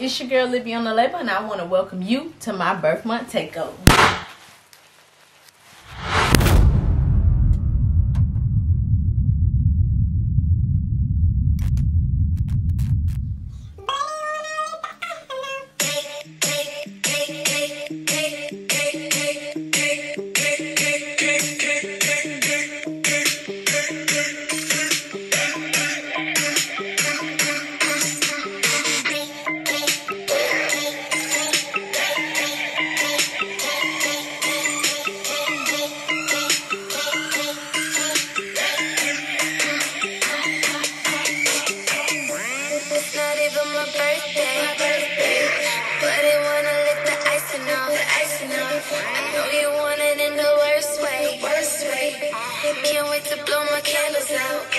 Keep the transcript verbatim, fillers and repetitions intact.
It's your girl Libbionthelabel, and I want to welcome you to my birth month takeover. Can't wait to blow my candles out.